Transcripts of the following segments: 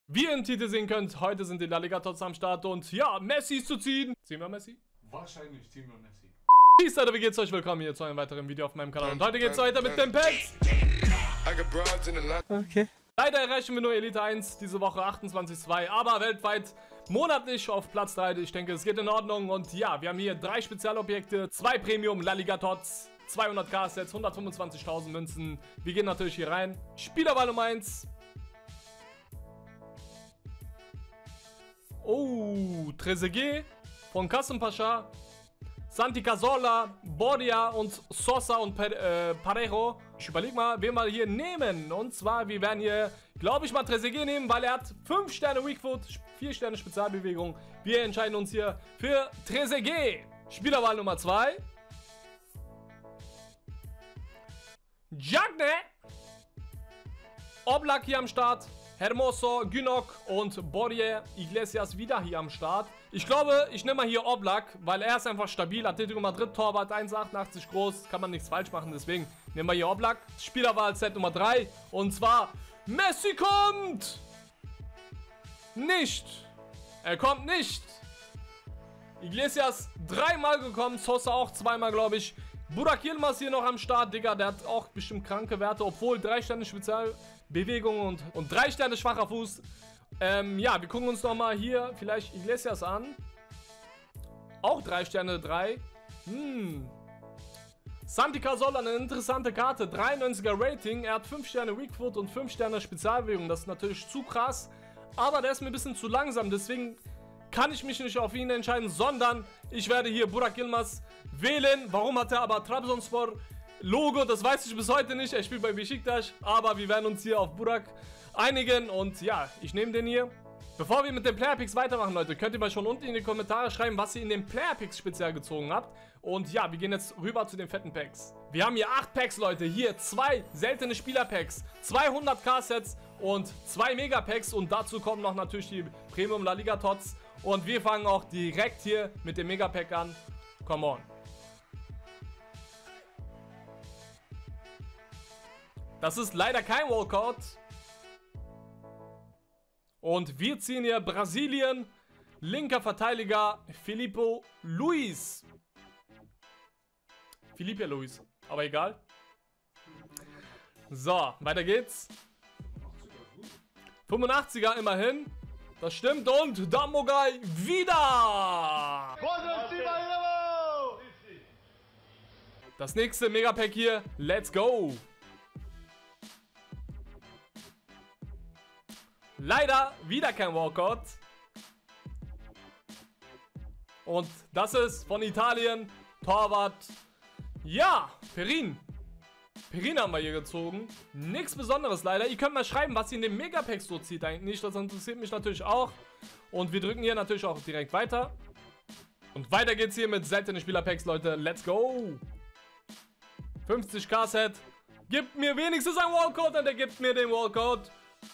Wie ihr im Titel sehen könnt, heute sind die La Liga Tots am Start und ja, Messi ist zu ziehen. Ziehen wir Messi? Wahrscheinlich ziehen wir Messi. Peace, Leute, wie geht's euch? Willkommen hier zu einem weiteren Video auf meinem Kanal. Und heute geht's weiter mit den Packs. Okay. Leider erreichen wir nur Elite 1, diese Woche 28,2, aber weltweit monatlich auf Platz 3. Ich denke, es geht in Ordnung. Und ja, wir haben hier 3 Spezialobjekte, 2 Premium La Liga Tots, 200k Sets, 125.000 Münzen. Wir gehen natürlich hier rein. Spielerwahl Nummer 1. Oh, Trezeguet von Kasım Pasha, Santi Cazorla, Borja und Sosa und Parejo. Ich überlege mal, wen wir hier nehmen. Und zwar, wir werden hier, glaube ich, mal Trezeguet nehmen, weil er hat 5 Sterne Weakfoot, 4 Sterne Spezialbewegung. Wir entscheiden uns hier für Trezeguet. Spielerwahl Nummer 2. Jagne. Oblak hier am Start. Hermoso, Günok und Borja Iglesias wieder hier am Start. Ich glaube, ich nehme mal hier Oblak, weil er ist einfach stabil. Atletico Madrid, Torwart, 1,88 groß. Kann man nichts falsch machen, deswegen nehmen wir hier Oblak. Spielerwahl Set Nummer 3. Und zwar, Messi kommt! Nicht! Er kommt nicht! Iglesias 3-mal gekommen, Sosa auch 2-mal, glaube ich. Burak Yilmaz hier noch am Start, Digga, der hat auch bestimmt kranke Werte, obwohl 3 Sterne Spezialbewegung und 3 Sterne schwacher Fuß. Ja, wir gucken uns nochmal hier vielleicht Iglesias an. Auch 3 Sterne 3. Santi Cazorla, eine interessante Karte, 93er Rating, er hat 5 Sterne Weakfoot und 5 Sterne Spezialbewegung, das ist natürlich zu krass, aber der ist mir ein bisschen zu langsam, deswegen kann ich mich nicht auf ihn entscheiden, sondern ich werde hier Burak Yilmaz wählen. Warum hat er aber Trabzonspor Logo? Das weiß ich bis heute nicht. Er spielt bei Beşiktaş, aber wir werden uns hier auf Burak einigen und ja, ich nehme den hier. Bevor wir mit den Player Picks weitermachen, Leute, könnt ihr mal schon unten in die Kommentare schreiben, was ihr in den Player Picks speziell gezogen habt. Und ja, wir gehen jetzt rüber zu den fetten Packs. Wir haben hier 8 Packs, Leute. Hier 2 seltene Spieler-Packs, 200k Sets und 2 Mega-Packs. Und dazu kommen noch natürlich die Premium La Liga Tots. Und wir fangen auch direkt hier mit dem Mega-Pack an. Come on. Das ist leider kein Walkout. Und wir ziehen hier Brasilien, linker Verteidiger Filipe Luis. Filipe Luis, aber egal. So, weiter geht's. 85er immerhin. Das stimmt und Damogai wieder. Das nächste Megapack hier. Let's go. Leider wieder kein Walkout. Und das ist von Italien. Torwart. Ja, Perin. Perin haben wir hier gezogen. Nichts Besonderes leider. Ihr könnt mal schreiben, was ihr in den Megapacks so zieht eigentlich. Das interessiert mich natürlich auch. Und wir drücken hier natürlich auch direkt weiter. Und weiter geht's hier mit seltenen Spielerpacks, Leute. Let's go. 50k Set. Gibt mir wenigstens einen Walkout und der gibt mir den Walkout.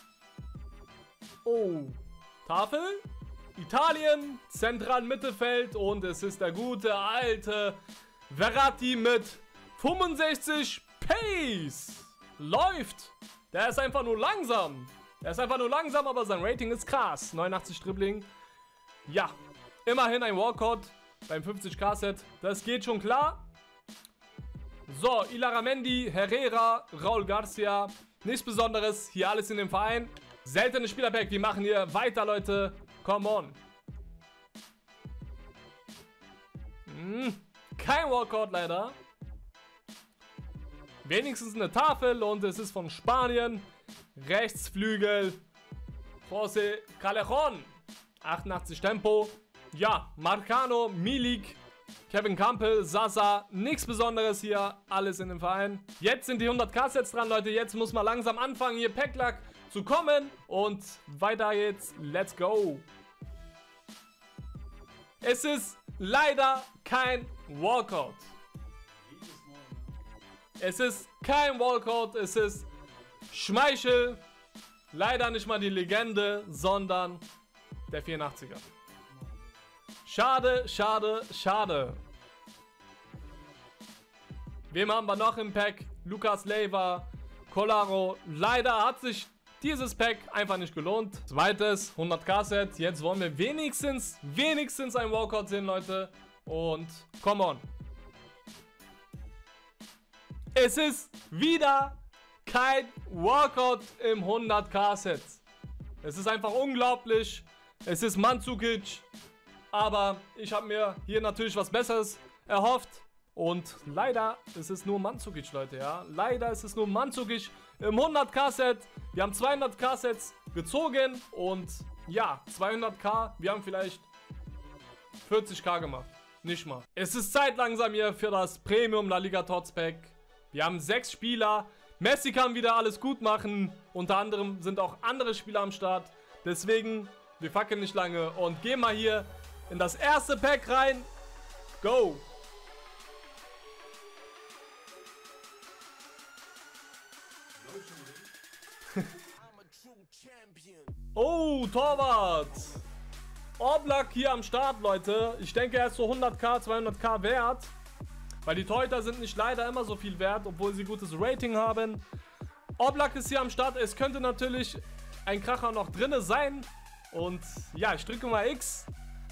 Oh, Tafel, Italien, zentralen Mittelfeld und es ist der gute alte Verratti mit 65 Pace. Läuft. Der ist einfach nur langsam. Der ist einfach nur langsam, aber sein Rating ist krass. 89 Dribbling. Ja, immerhin ein Walkout beim 50k Set. Das geht schon klar. So, Ilaramendi, Herrera, Raul Garcia. Nichts Besonderes. Hier alles in dem Verein. Seltene Spielerpack, wir machen hier weiter, Leute. Come on. Kein Walkout leider. Wenigstens eine Tafel und es ist von Spanien. Rechtsflügel. José Callejon. 88 Tempo. Ja, Marcano, Milik, Kevin Campbell, Sasa. Nichts Besonderes hier. Alles in dem Verein. Jetzt sind die 100k Sets dran, Leute. Jetzt muss man langsam anfangen, hier Packlack zu kommen. Und weiter jetzt. Let's go. Es ist leider kein Walkout. Es ist kein Walkout. Es ist Schmeichel. Leider nicht mal die Legende, sondern der 84er. Schade, schade, schade. Wem haben wir noch im Pack? Lucas Leiva, Kolarov. Leider hat sich dieses Pack einfach nicht gelohnt. Zweites 100k-Set. Jetzt wollen wir wenigstens ein Walkout sehen, Leute. Und come on. Es ist wieder kein Walkout im 100k-Set. Es ist einfach unglaublich. Es ist Mandzukic. Aber ich habe mir hier natürlich was Besseres erhofft. Und leider ist es nur Mandzukic, Leute, ja. Leider ist es nur Mandzukic im 100k-Set. Wir haben 200k-Sets gezogen. Und ja, 200k. Wir haben vielleicht 40k gemacht. Nicht mal. Es ist Zeit langsam hier für das Premium La Liga Tots Pack. Wir haben 6 Spieler. Messi kann wieder alles gut machen. Unter anderem sind auch andere Spieler am Start. Deswegen, wir fackeln nicht lange und gehen mal hier in das erste Pack rein. Go! Oh, Torwart! Oblak hier am Start, Leute. Ich denke, er ist so 100k, 200k wert. Weil die Torhüter sind nicht leider immer so viel wert, obwohl sie gutes Rating haben. Oblak ist hier am Start. Es könnte natürlich ein Kracher noch drin sein. Und ja, ich drücke mal X.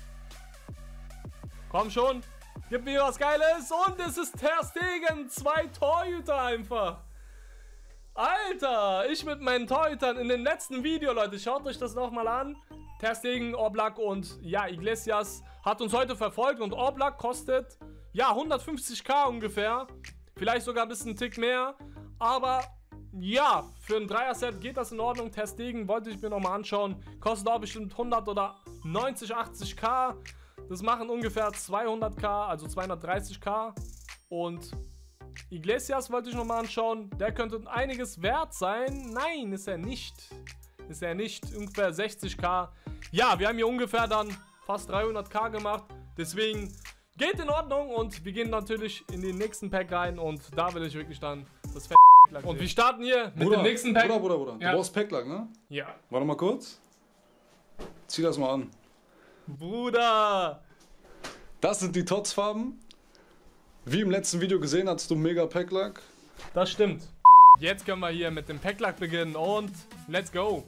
Komm schon. Gib mir was Geiles. Und es ist Ter Stegen. 2 Torhüter einfach. Alter, ich mit meinen Torhütern in dem letzten Video, Leute. Schaut euch das nochmal an. Ter Stegen, Oblak und ja, Iglesias hat uns heute verfolgt. Und Oblak kostet, ja, 150k ungefähr. Vielleicht sogar ein bisschen Tick mehr. Aber ja, für ein Dreier-Set geht das in Ordnung. Ter Stegen wollte ich mir nochmal anschauen. Kostet auch bestimmt 100 oder 90, 80k. Das machen ungefähr 200k, also 230k. Und Iglesias wollte ich nochmal anschauen. Der könnte einiges wert sein. Nein, ist er nicht. Ist er nicht. Ungefähr 60k. Ja, wir haben hier ungefähr dann fast 300k gemacht. Deswegen geht in Ordnung. Und wir gehen natürlich in den nächsten Pack rein. Und da will ich wirklich dann das Packlack. Und wir starten hier mit dem nächsten Pack. Bruder. Ja. Du brauchst Packlack, ne? Ja. Warte mal kurz. Zieh das mal an. Bruder. Das sind die Tots-Farben. Wie im letzten Video gesehen, hattest du mega Packlack. Das stimmt. Jetzt können wir hier mit dem Packlack beginnen und let's go.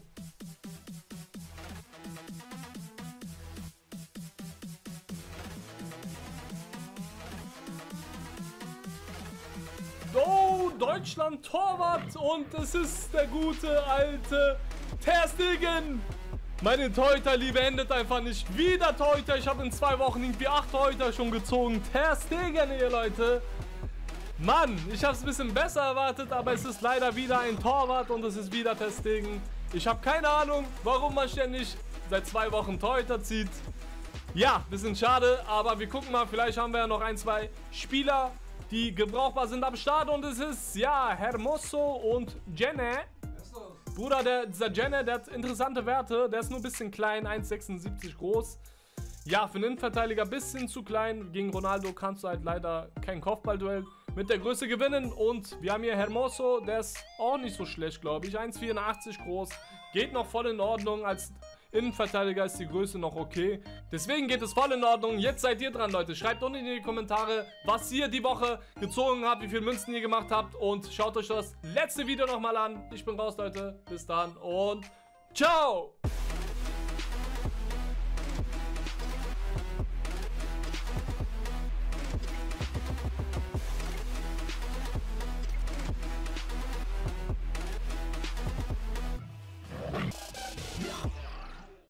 Oh, Deutschland Torwart und es ist der gute alte Ter Stegen. Meine Torhüter-Liebe endet einfach nicht. Wieder Torhüter. Ich habe in 2 Wochen irgendwie 8 Torhüter schon gezogen. Ter Stegen hier, Leute. Mann, ich habe es ein bisschen besser erwartet, aber es ist leider wieder ein Torwart und es ist wieder Ter Stegen. Ich habe keine Ahnung, warum man ständig seit 2 Wochen Torhüter zieht. Ja, bisschen schade, aber wir gucken mal. Vielleicht haben wir ja noch 1, 2 Spieler, die gebrauchbar sind am Start. Und es ist, ja, Hermoso und Jenne. Bruder, dieser Jenne, der hat interessante Werte. Der ist nur ein bisschen klein, 1,76 groß. Ja, für einen Innenverteidiger ein bisschen zu klein. Gegen Ronaldo kannst du halt leider kein Kopfballduell mit der Größe gewinnen. Und wir haben hier Hermoso, der ist auch nicht so schlecht, glaube ich. 1,84 groß, geht noch voll in Ordnung. Als Innenverteidiger ist die Größe noch okay. Deswegen geht es voll in Ordnung. Jetzt seid ihr dran, Leute. Schreibt unten in die Kommentare, was ihr die Woche gezogen habt, wie viele Münzen ihr gemacht habt. Und schaut euch das letzte Video nochmal an. Ich bin raus, Leute. Bis dann und ciao!